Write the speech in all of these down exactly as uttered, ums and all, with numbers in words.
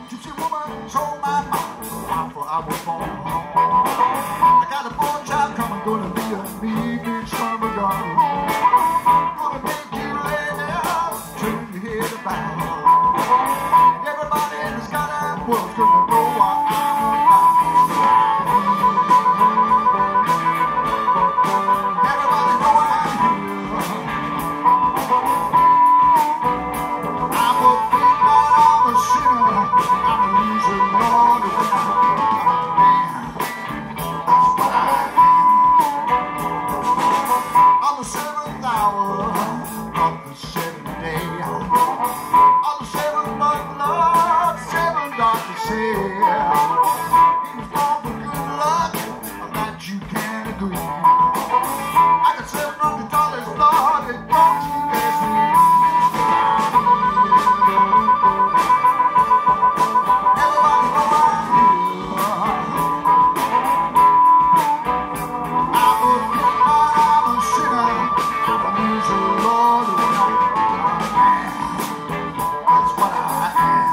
gypsy woman, show my mouth, for I was born. I got a boy child coming, gonna be a me, big summer gun. Gonna make you lay down, turn your head about. Everybody in the skyline world's gonna know what I'm about. Everybody know I'm here. I'm a big man, I'm a sinner, I'm a loser, Lord, when I'm a man. That's what I am. On the seventh hour of the seventh day, on the seventh month, Lord, seven doctors say he's born for good luck, that you can agree. I got seven hundred dollars, Lord, and don't you ask me. Everybody know I'm here. I'm a good man, I'm a sinner, I'm a loser, Lord, when I'm a man. That's what I am.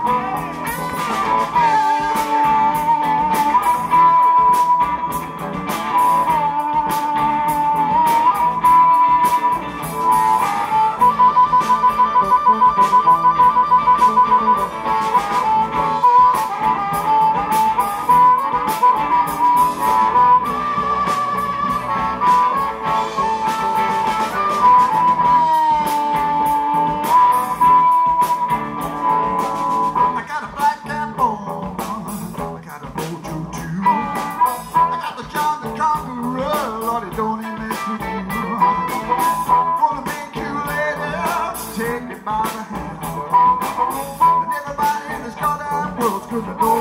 I got a black Lambo, I got a mojo too. I got the John the Conqueror, Lord, it don't even mess with you. Gonna make you lay down, take me by the hand. And everybody in this goddamn world's gonna know